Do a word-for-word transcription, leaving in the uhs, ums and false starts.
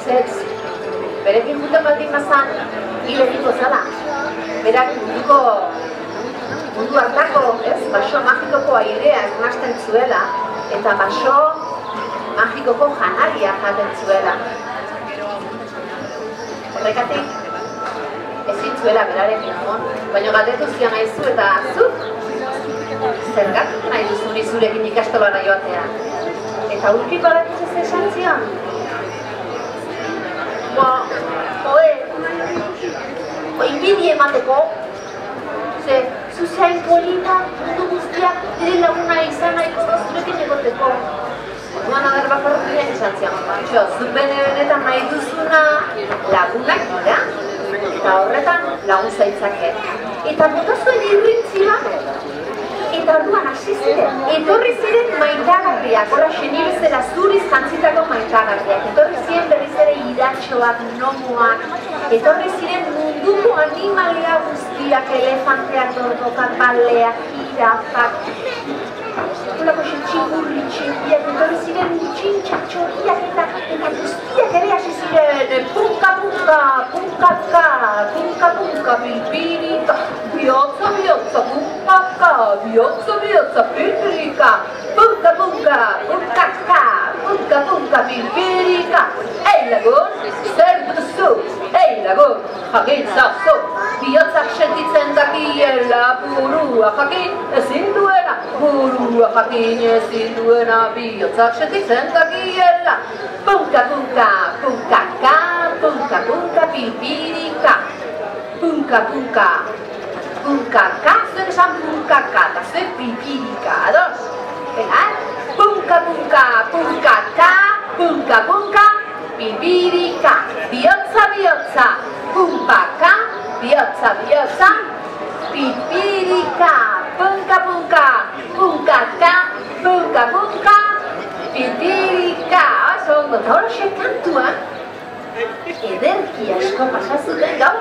ezetz. Berekin juten baldin bazan, hil egiko zala. Berak munduko, mundu hartako, ez, baso magikoko airea esnasten zuela, eta baso magikoko janaria jaten zuela. Horrekatik, ezin zuela berarekin egon, baina galdetu zian aizu eta zuk, zergatik nahi duzuni zurekin ikastolara joatea. Eta urki badakiz ez esan zian? Ba, joe, inbidi emateko, ze, zuzain polita, mundu guztiak, dire laguna izan nahiko da zurekin egoteko. Orduan agar bakarrukilean esan zian, Pantxo, zuk bene-benetan nahi duzuna lagunak dira, eta horretan lagun zaitzake. Eta bota zuen irrintzi bat, eta orduan hasi ziren. Etorri ziren maitagarriak, horra senibezela zuriz jantzitako maitagarriak. Etorri ziren berriz ere iratxoak, nomoak, etorri ziren munduko animalia guztiak, elefanteak, dortokak, baleak, jirafak, Olako txingurri txingiak, etorri ziren txintxak txorriak eta eta guztiak ere hasi ziren punka punka, punkaka, punka punka, pilpirika, bihotza bihotza, punkaka, bihotza bihotza, pilpirika, punka punka, punkaka, punka punka, pilpirika. Ei lagun, zer duzu, ei lagun, jakin zazu, bihotzak sentitzen dakiela, burua jakin ezin duena, burua jakin ezin duena, bihotzak sentitzen dakiela. Punka punka, punkaka, punka punka, pilpirika, punka punka, punkaka, zuen esan punkaka, eta zuen pilpirika, ados? Benar? Punka punka, punkaka, punka punka, pilpirika, bihotza bihotza, punkaka, bihotza bihotza, pilpirika, punka punka, punkaka, punka punka, pilpirika. Oso ondo, eta hori kantua, ederki asko pasazuten gau